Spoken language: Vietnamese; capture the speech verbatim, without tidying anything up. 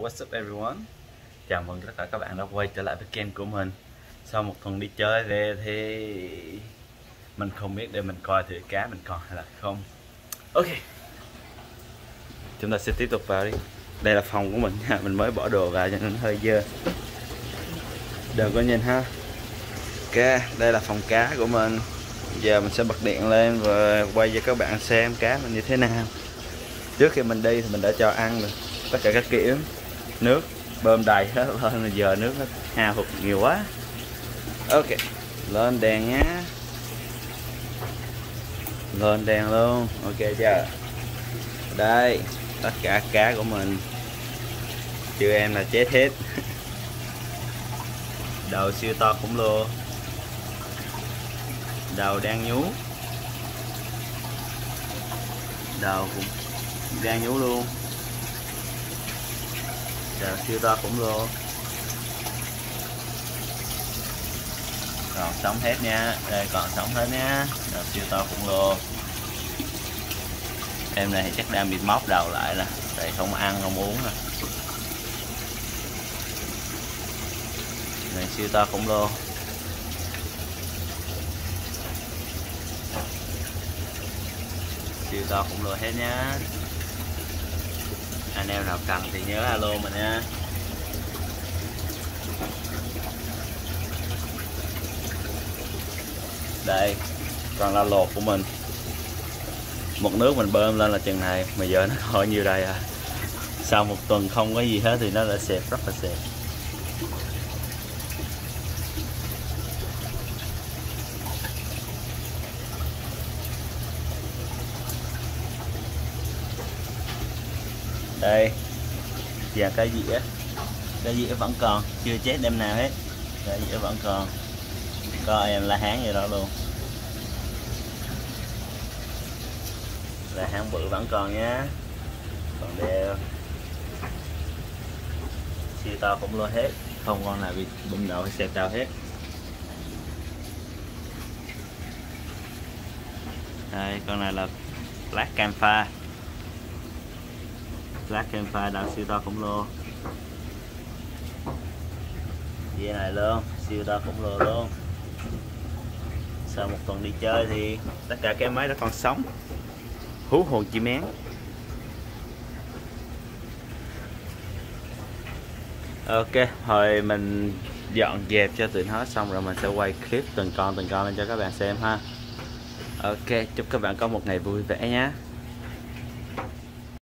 what's up everyone? Chào mừng tất cả các bạn đã quay trở lại với kênh của mình. Sau một tuần đi chơi về thì mình không biết để mình coi thử cá mình còn hay là không. Ok, chúng ta sẽ tiếp tục vào đi. Đây là phòng của mình nha, mình mới bỏ đồ vào cho nên hơi dơ. Đừng có nhìn ha. Ok, đây là phòng cá của mình. Giờ mình sẽ bật điện lên và quay cho các bạn xem cá mình như thế nào. Trước khi mình đi thì mình đã cho ăn rồi tất cả các kiểu, nước bơm đầy hết lên, giờ nước nó hao hụt nhiều quá. Ok, lên đèn nhá, lên đèn luôn. Ok chưa? Đây tất cả cá của mình, chưa em là chết hết. Đầu siêu to khủng lồ, đầu đang nhú, đầu cũng đang nhú luôn. Đầu siêu to khủng lồ, còn sống hết nha, đây còn sống hết nha. Đầu siêu to khủng lồ. Em này thì chắc đang bị móc đầu lại là tại không ăn không uống rồi. Này siêu to khủng lồ. Siêu to khủng lồ hết nhá. Anh em nào cần thì nhớ alo mình nha. Đây còn là lột của mình. Một nước mình bơm lên là chừng này mà giờ nó khỏi nhiêu đây à. Sau một tuần không có gì hết thì nó đã xẹp, rất là xẹp. Đây và cái dĩa, cái dĩa vẫn còn chưa chết đêm nào hết, cái dĩa vẫn còn, có em la hán vậy đó luôn. La hán bự vẫn còn nhá, còn đều siêu to cũng lo hết, không con nào bị bung đầu hay xẹp đầu hết. Đây con này là Black Camphor. Black Camphor đầu siêu to khủng lồ. Dĩa này luôn, siêu to khủng lồ luôn. Sau một tuần đi chơi thì tất cả cái máy đã còn sống. Hú hồn chim én. Ok, hồi mình dọn dẹp cho tụi nó xong rồi mình sẽ quay clip từng con từng con lên cho các bạn xem ha. Ok, chúc các bạn có một ngày vui vẻ nhé.